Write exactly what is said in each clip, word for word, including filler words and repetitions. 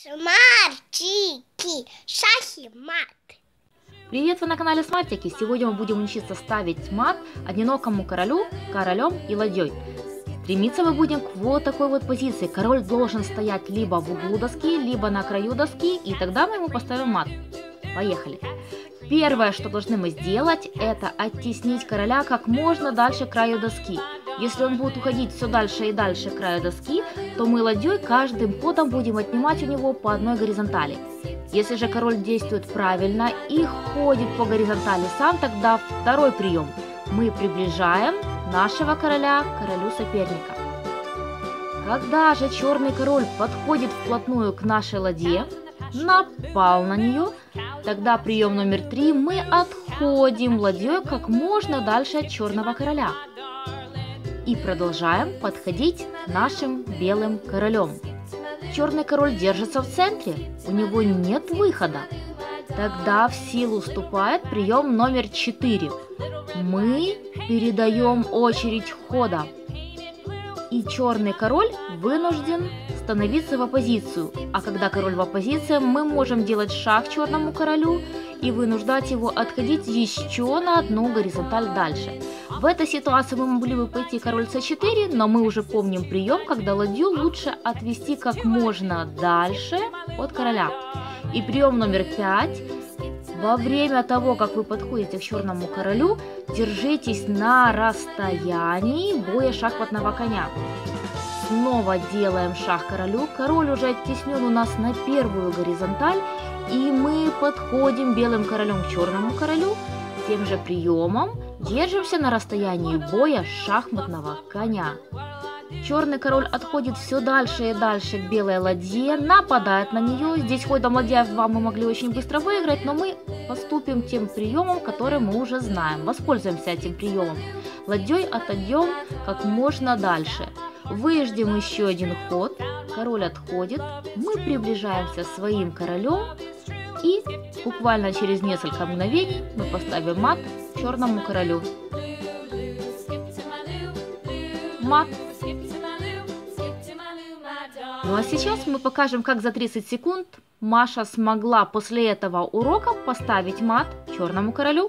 Смартики, шахи-мат. Привет, вы на канале Смартики. Сегодня мы будем учиться ставить мат одинокому королю, королем и ладьей. Стремиться мы будем к вот такой вот позиции. Король должен стоять либо в углу доски, либо на краю доски, и тогда мы ему поставим мат. Поехали. Первое, что должны мы сделать, это оттеснить короля как можно дальше к краю доски. Если он будет уходить все дальше и дальше к краю доски, то мы ладьей каждым ходом будем отнимать у него по одной горизонтали. Если же король действует правильно и ходит по горизонтали сам, тогда второй прием. Мы приближаем нашего короля к королю соперника. Когда же черный король подходит вплотную к нашей ладье, напал на нее, тогда прием номер три. Мы отходим ладьей как можно дальше от черного короля. И продолжаем подходить к нашим белым королем. Черный король держится в центре, у него нет выхода. Тогда в силу вступает прием номер четыре. Мы передаем очередь хода. И черный король вынужден становиться в оппозицию. А когда король в оппозиции, мы можем делать шаг черному королю и вынуждать его отходить еще на одну горизонталь дальше. В этой ситуации мы могли бы пойти король цэ четыре, но мы уже помним прием, когда ладью лучше отвести как можно дальше от короля. И прием номер пять. Во время того, как вы подходите к черному королю, держитесь на расстоянии боя шахматного коня. Снова делаем шаг королю. Король уже оттеснен у нас на первую горизонталь, и мы подходим белым королем к черному королю. Тем же приемом держимся на расстоянии боя шахматного коня. Черный король отходит все дальше и дальше к белой ладье, нападает на нее. Здесь ходом ладья эф два мы могли очень быстро выиграть, но мы поступим тем приемом, который мы уже знаем. Воспользуемся этим приемом. Ладьей отойдем как можно дальше. Выждем еще один ход. Король отходит. Мы приближаемся своим королем. И буквально через несколько мгновений мы поставим мат черному королю. Мат. Ну а сейчас мы покажем, как за тридцать секунд Маша смогла после этого урока поставить мат черному королю.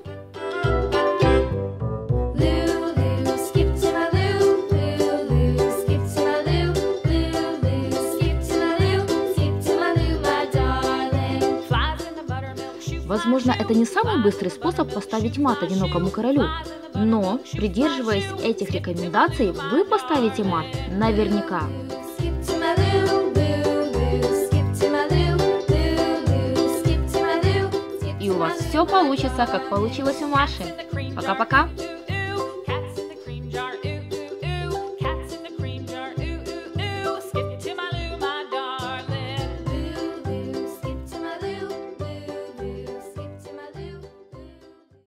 Возможно, это не самый быстрый способ поставить мат одинокому королю, но, придерживаясь этих рекомендаций, вы поставите мат наверняка. И у вас все получится, как получилось у Маши. Пока-пока!